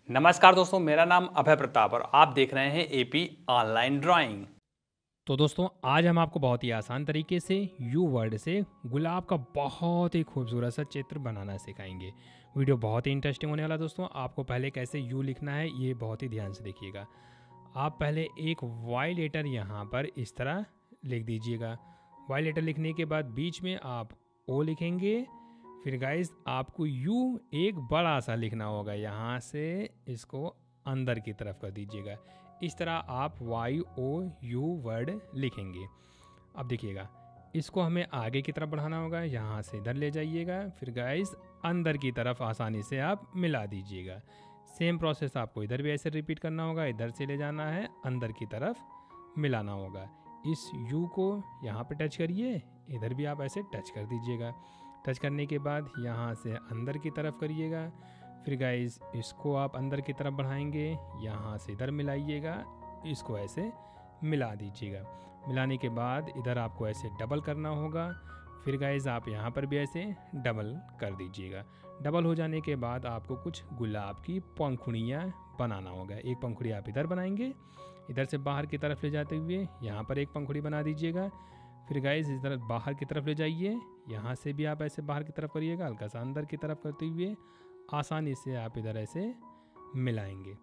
नमस्कार दोस्तों, मेरा नाम अभय प्रताप और आप देख रहे हैं एपी ऑनलाइन ड्राइंग। तो दोस्तों आज हम आपको बहुत ही आसान तरीके से यू वर्ड से गुलाब का बहुत ही खूबसूरत सा चित्र बनाना सिखाएंगे। वीडियो बहुत ही इंटरेस्टिंग होने वाला दोस्तों। आपको पहले कैसे यू लिखना है ये बहुत ही ध्यान से देखिएगा। आप पहले एक वाई लेटर यहाँ पर इस तरह लिख दीजिएगा। वाई लेटर लिखने के बाद बीच में आप ओ लिखेंगे। फिर गाइस आपको यू एक बड़ा सा लिखना होगा, यहाँ से इसको अंदर की तरफ कर दीजिएगा। इस तरह आप वाई ओ यू वर्ड लिखेंगे। अब देखिएगा, इसको हमें आगे की तरफ बढ़ाना होगा, यहाँ से इधर ले जाइएगा। फिर गाइस अंदर की तरफ आसानी से आप मिला दीजिएगा। सेम प्रोसेस आपको इधर भी ऐसे रिपीट करना होगा। इधर से ले जाना है, अंदर की तरफ मिलाना होगा। इस यू को यहाँ पे टच करिए, इधर भी आप ऐसे टच कर दीजिएगा। टच करने के बाद यहाँ से अंदर की तरफ करिएगा। फिर गाइस इसको आप अंदर की तरफ बढ़ाएंगे, यहाँ से इधर मिलाइएगा, इसको ऐसे मिला दीजिएगा। मिलाने के बाद इधर आपको ऐसे डबल करना होगा। फिर गाइस आप यहाँ पर भी ऐसे डबल कर दीजिएगा। डबल हो जाने के बाद आपको कुछ गुलाब की पंखुड़ियाँ बनाना होगा। एक पंखुड़ी आप इधर बनाएंगे, इधर से बाहर की तरफ ले जाते हुए यहाँ पर एक पंखुड़ी बना दीजिएगा। फिर गाइस इधर बाहर की तरफ ले जाइए, यहाँ से भी आप ऐसे बाहर की तरफ करिएगा, हल्का सा अंदर की तरफ करते हुए आसानी से आप इधर ऐसे मिलाएंगे।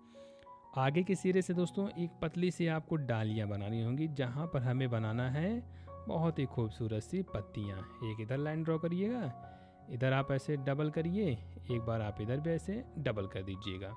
आगे के सिरे से दोस्तों एक पतली सी आपको डालियाँ बनानी होंगी, जहाँ पर हमें बनाना है बहुत ही खूबसूरत सी पत्तियाँ। एक इधर लाइन ड्रॉ करिएगा, इधर आप ऐसे डबल करिए, एक बार आप इधर भी ऐसे डबल कर दीजिएगा।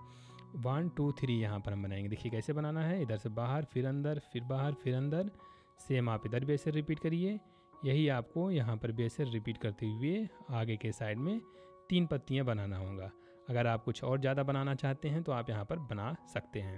1 2 3 यहाँ पर हम बनाएंगे। देखिए कैसे बनाना है, इधर से बाहर, फिर अंदर, फिर बाहर, फिर अंदर। सेम आप इधर भी ऐसे रिपीट करिए। यही आपको यहाँ पर भी ऐसे रिपीट करते हुए आगे के साइड में 3 पत्तियाँ बनाना होगा। अगर आप कुछ और ज़्यादा बनाना चाहते हैं तो आप यहाँ पर बना सकते हैं।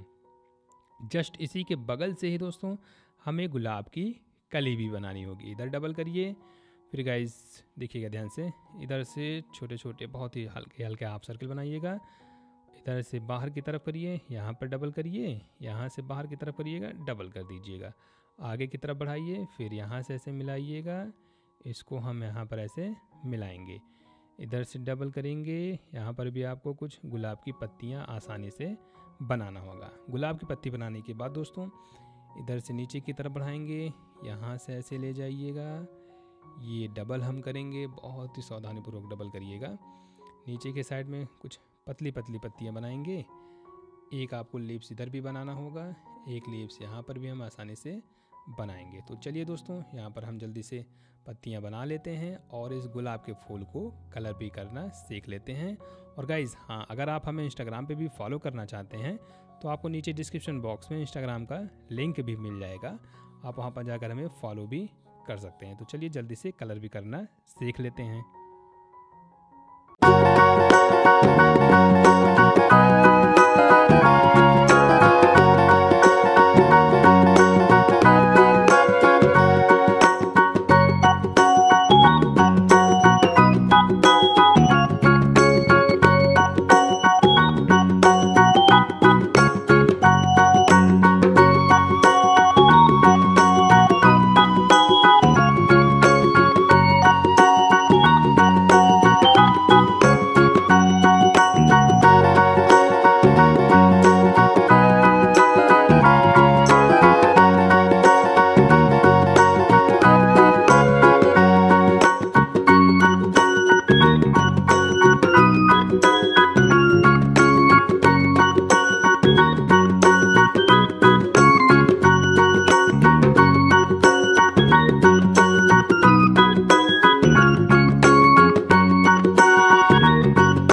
जस्ट इसी के बगल से ही दोस्तों हमें गुलाब की कली भी बनानी होगी। इधर डबल करिए। फिर गाइस देखिएगा ध्यान से, इधर से छोटे छोटे बहुत ही हल्के हल्के आप सर्कल बनाइएगा। इधर से बाहर की तरफ करिए, यहाँ पर डबल करिए, यहाँ से बाहर की तरफ करिएगा, डबल कर दीजिएगा। आगे की तरफ बढ़ाइए, फिर यहाँ से ऐसे मिलाइएगा। इसको हम यहाँ पर ऐसे मिलाएंगे। इधर से डबल करेंगे, यहाँ पर भी आपको कुछ गुलाब की पत्तियाँ आसानी से बनाना होगा। गुलाब की पत्ती बनाने के बाद दोस्तों इधर से नीचे की तरफ बढ़ाएंगे, यहाँ से ऐसे ले जाइएगा। ये डबल हम करेंगे, बहुत ही सावधानीपूर्वक डबल करिएगा। नीचे के साइड में कुछ पतली पतली पत्तियाँ बनाएंगे। एक आपको लीव्स इधर भी बनाना होगा, एक लीव्स यहाँ पर भी हम आसानी से बनाएंगे। तो चलिए दोस्तों, यहाँ पर हम जल्दी से पत्तियाँ बना लेते हैं और इस गुलाब के फूल को कलर भी करना सीख लेते हैं। और गाइज़ हाँ, अगर आप हमें इंस्टाग्राम पे भी फॉलो करना चाहते हैं तो आपको नीचे डिस्क्रिप्शन बॉक्स में इंस्टाग्राम का लिंक भी मिल जाएगा। आप वहाँ पर जाकर हमें फॉलो भी कर सकते हैं। तो चलिए जल्दी से कलर भी करना सीख लेते हैं।